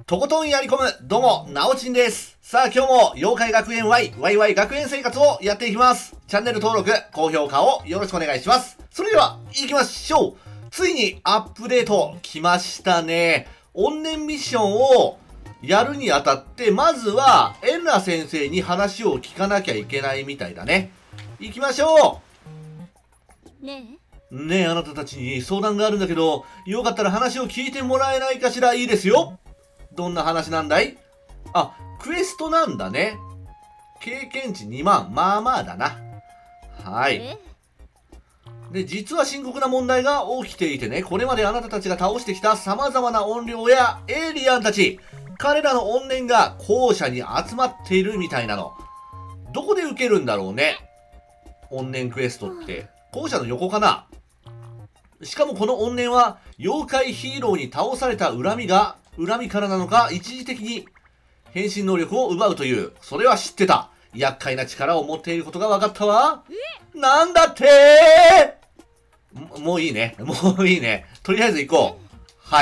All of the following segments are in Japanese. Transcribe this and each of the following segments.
とことんやり込む、どうも、なおちんです。さあ、今日も、妖怪学園 Y、学園生活をやっていきます。チャンネル登録、高評価をよろしくお願いします。それでは、行きましょう。ついにアップデート来ましたね。怨念ミッションをやるにあたって、まずは、エンラ先生に話を聞かなきゃいけないみたいだね。行きましょう。ねえ、あなたたちに相談があるんだけど、よかったら話を聞いてもらえないかしら。いいですよ。どんな話なんだい？あ、クエストなんだね。経験値2万。まあまあだな。はい。で、実は深刻な問題が起きていてね、これまであなたたちが倒してきた様々な怨霊やエイリアンたち、彼らの怨念が校舎に集まっているみたいなの。どこで受けるんだろうね。怨念クエストって。校舎の横かな？しかもこの怨念は、妖怪ヒーローに倒された恨みからなのか、一時的に変身能力を奪うという、それは知ってた。厄介な力を持っていることが分かったわ。なんだってー！もういいね。もういいね。とりあえず行こう。はい。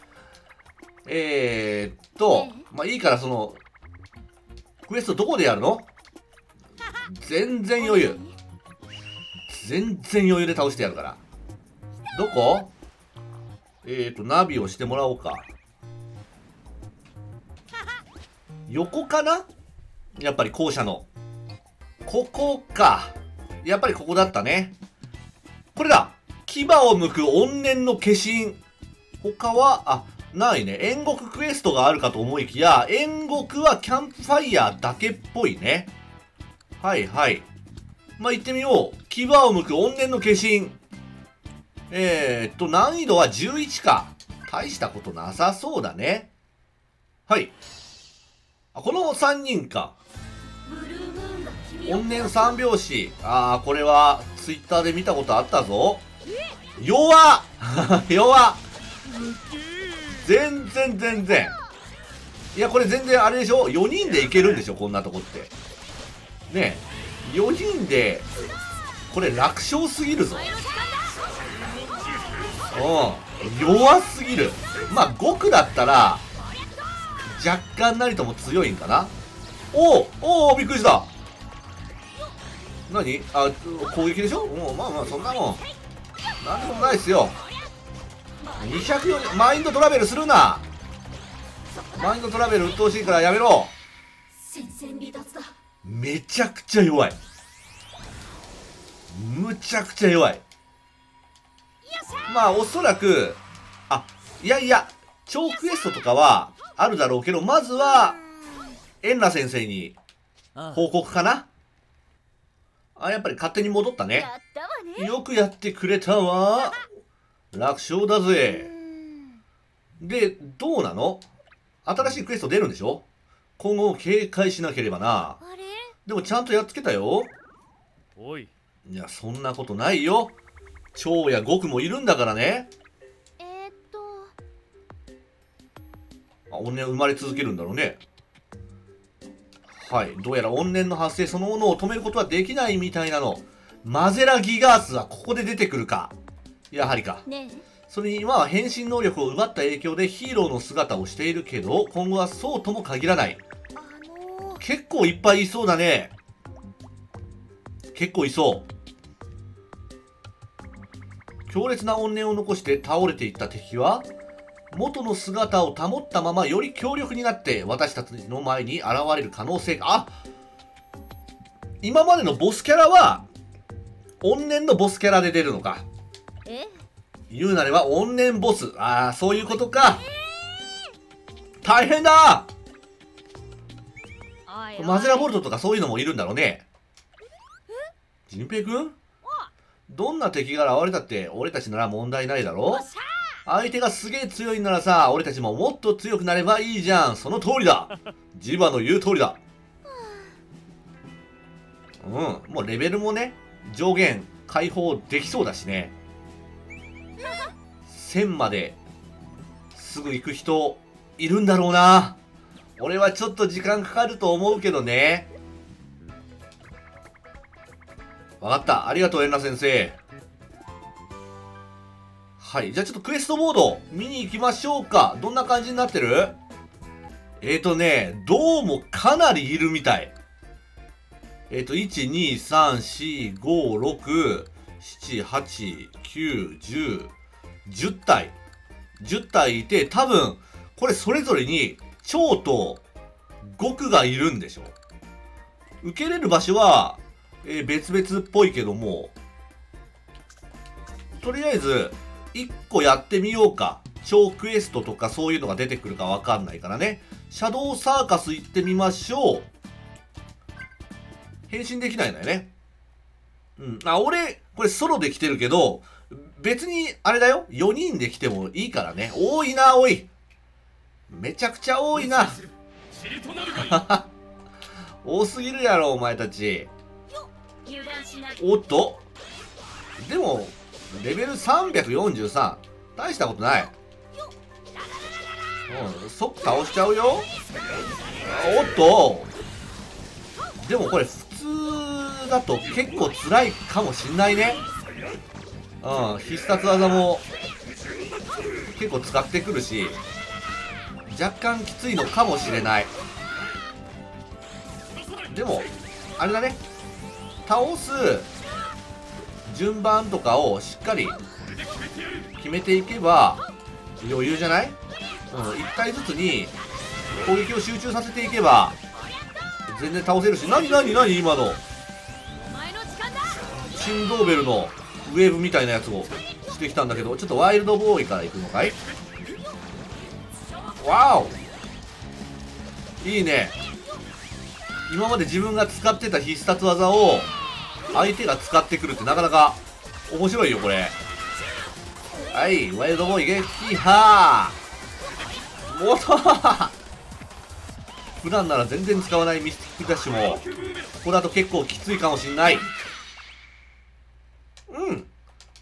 まあ、いいからクエストどこでやるの？全然余裕。全然余裕で倒してやるから。どこ？ナビをしてもらおうか。横かな？やっぱり校舎の。ここか。やっぱりここだったね。これだ！牙を剥く怨念の化身。他は、ないね。煉獄クエストがあるかと思いきや、煉獄はキャンプファイヤーだけっぽいね。はいはい。まあ、行ってみよう。牙を剥く怨念の化身。難易度は11か。大したことなさそうだね。はい。この3人か。怨念3拍子。これは、ツイッターで見たことあったぞ。弱っ弱っ全然。いや、これ全然あれでしょ？ 4 人でいけるんでしょ？こんなとこって。ねえ。4人で、これ楽勝すぎるぞ。弱すぎる。まあ、5区だったら、若干なりとも強いんかな。おーびっくりした。何？攻撃でしょ？まあそんなもん。なんでもないっすよ。240、マインドトラベルするな。マインドトラベル鬱陶しいからやめろ。めちゃくちゃ弱い。むちゃくちゃ弱い。まあ、おそらく、いや、超クエストとかはあるだろうけど、まずは、エンラ先生に報告かな。やっぱり勝手に戻ったね。よくやってくれたわ。楽勝だぜ。で、どうなの？新しいクエスト出るんでしょ？今後警戒しなければな。でもちゃんとやっつけたよ。いや、そんなことないよ。超や極もいるんだからね。怨念生まれ続けるんだろうね。はい。どうやら怨念の発生そのものを止めることはできないみたいなの。マゼラギガースはここで出てくるか。やはりか。それに今は変身能力を奪った影響でヒーローの姿をしているけど、今後はそうとも限らない。結構いっぱいいそうだね。結構いそう。強烈な怨念を残して倒れていった敵は、元の姿を保ったままより強力になって私たちの前に現れる可能性が。今までのボスキャラは怨念のボスキャラで出るのか。言うなれば怨念ボス。そういうことか。大変だ。マゼラボルトとかそういうのもいるんだろうね。ジンペイ君？どんな敵が現れたって俺たちなら問題ないだろ？相手がすげえ強いんならさ、俺たちももっと強くなればいいじゃん。その通りだ。ジバの言う通りだ。もうレベルもね、上限解放できそうだしね。1000まですぐ行く人いるんだろうな。俺はちょっと時間かかると思うけどね。わかった。ありがとう、エンナ先生。はい。じゃあちょっとクエストボード見に行きましょうか。どんな感じになってる？ どうもかなりいるみたい。1、2、3、4、5、6、7、8、9、10、10体。10体いて、多分、これそれぞれに、超と極がいるんでしょ。受けれる場所は、別々っぽいけども、とりあえず、1個やってみようか。超クエストとかそういうのが出てくるかわかんないからね。シャドウサーカス行ってみましょう。変身できないんだよね。うん。俺、これソロで来てるけど、別に、あれだよ。4人で来てもいいからね。多いな、多い。めちゃくちゃ多いな。多すぎるやろ、お前たち。おっと。でも、レベル343。大したことない。うん、即倒しちゃうよ。おっと。でもこれ普通だと結構辛いかもしんないね。うん、必殺技も結構使ってくるし、若干きついのかもしれない。でも、あれだね。倒す順番とかをしっかり決めていけば余裕じゃない？うん、1体ずつに攻撃を集中させていけば全然倒せるし。何今のシンドーベルのウェーブみたいなやつをしてきたんだけど、ちょっとワイルドボーイから行くのかい？わお、いいね。今まで自分が使ってた必殺技を相手が使ってくるってなかなか面白いよこれ。はい、ワイルドボーイ撃破。おっと普段なら全然使わないミスティックダッシュもここだと結構きついかもしんない。うん、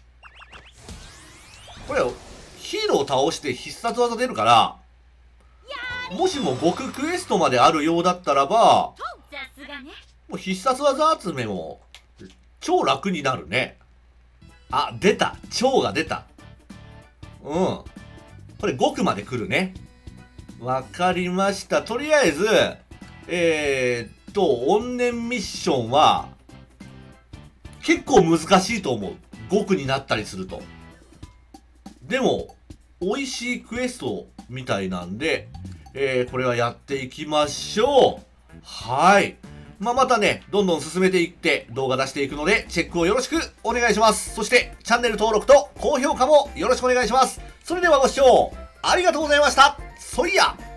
これヒーローを倒して必殺技出るから、もしも極クエストまであるようだったらば、もう必殺技集めも超楽になるね。あ、出た。超が出た。うん。これ極まで来るね。わかりました。とりあえず、怨念ミッションは、結構難しいと思う。極になったりすると。でも、美味しいクエストみたいなんで、これはやっていきましょう。はい。またね、どんどん進めていって動画出していくので、チェックをよろしくお願いします。そして、チャンネル登録と高評価もよろしくお願いします。それではご視聴ありがとうございました。そいや。